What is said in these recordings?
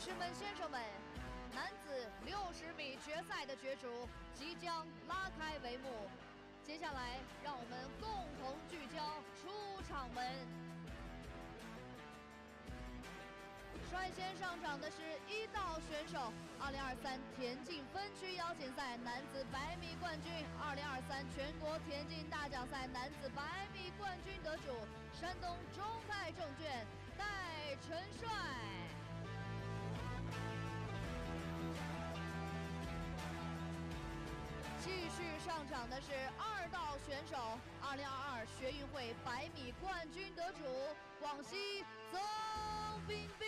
士们、先生们，男子60米决赛的角逐即将拉开帷幕。接下来，让我们共同聚焦出场门。率先上场的是1道选手，2023田径分区邀请赛男子100米冠军，2023全国田径大奖赛男子100米冠军得主，山东中泰证券戴晨帅。继续上场的是2道选手，2022学运会100米冠军得主，广西曾彬彬。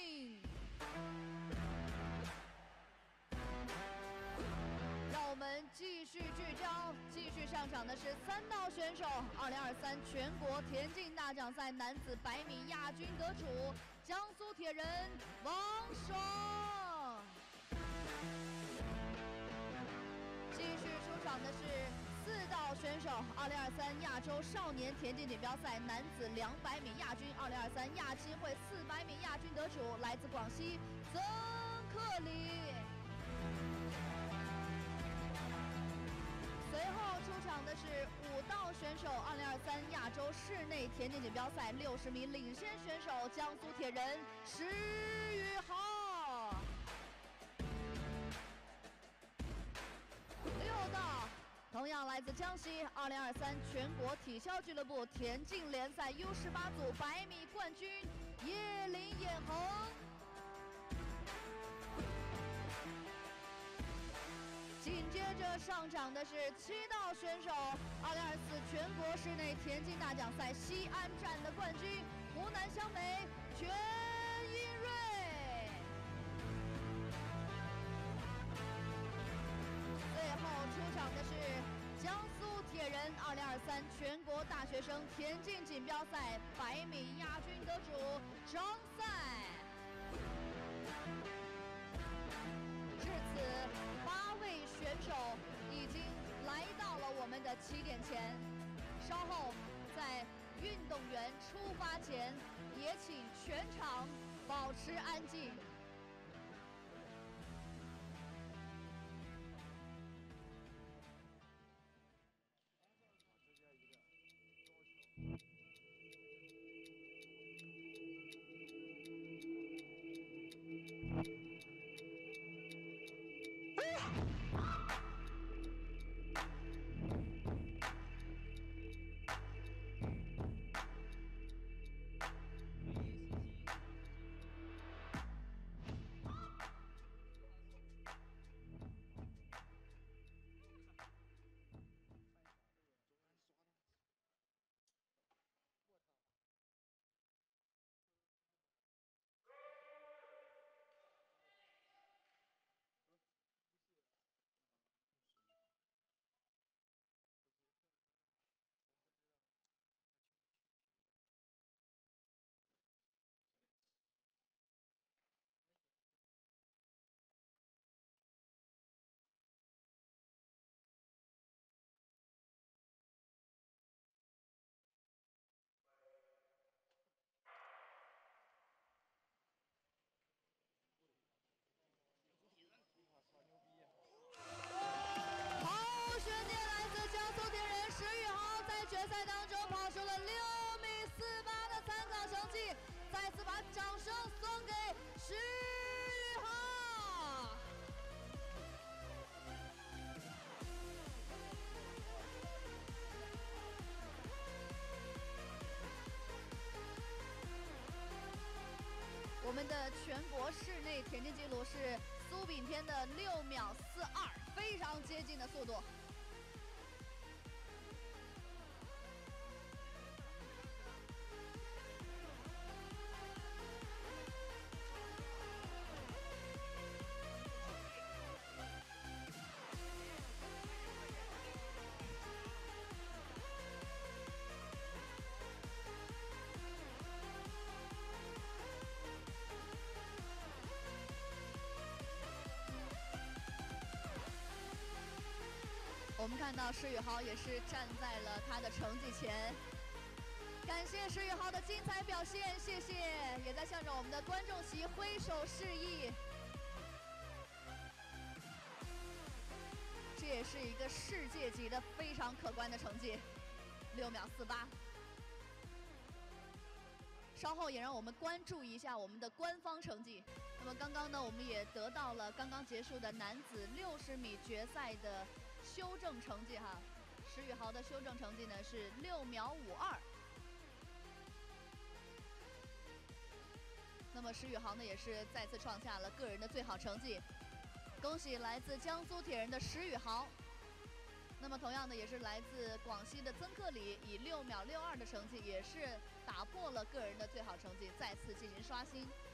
让我们继续聚焦，继续上场的是3道选手，2023全国田径大奖赛男子100米亚军得主，江苏铁人王爽。继续出场的是4道选手，2023亚洲少年田径锦标赛男子200米亚军，2023亚青会400米亚军得主，来自广西曾克礼。随后出场的是5道选手，2023亚洲室内田径锦标赛60米领先选手，江苏铁人石宇豪。6道，同样来自江西，2023全国体校俱乐部田径联赛 U18组100米冠军叶林衍恒。紧接着上场的是7道选手，2024全国室内田径大奖赛西安站的冠军，湖南湘北全英瑞。最后出场的是江苏铁人2023全国大学生田径锦标赛100米亚军得主张赛。至此，8位选手已经来到了我们的起点前。稍后在运动员出发前，也请全场保持安静。好，选定来自江苏铁人石宇豪在决赛当中跑出了6米48的参考成绩，再次把掌声送给石宇豪。我们的全国室内田径纪录是苏炳添的6秒42，非常接近的速度。我们看到石宇豪也是站在了他的成绩前，感感谢石宇豪的精彩表现，谢谢，也在向着我们的观众席挥手示意。这也是一个世界级的非常可观的成绩，6秒48。稍后也让我们关注一下我们的官方成绩。那么刚刚呢，我们也得到了刚刚结束的男子60米决赛的修正成绩哈。石宇豪的修正成绩呢是6秒52。那么石宇豪呢也是再次创下了个人的最好成绩，恭喜来自江苏铁人的石宇豪。那么同样的也是来自广西的曾克里，以6秒62的成绩也是打破了个人的最好成绩，再次进行刷新。